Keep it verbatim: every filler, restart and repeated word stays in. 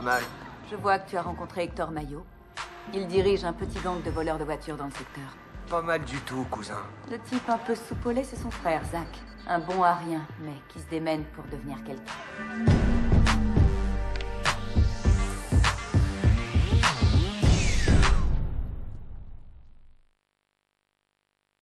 mal. Je vois que tu as rencontré Hector Mayo. Il dirige un petit gang de voleurs de voitures dans le secteur. Pas mal du tout, cousin. Le type un peu soupolé, c'est son frère, Zach. Un bon à rien, mais qui se démène pour devenir quelqu'un.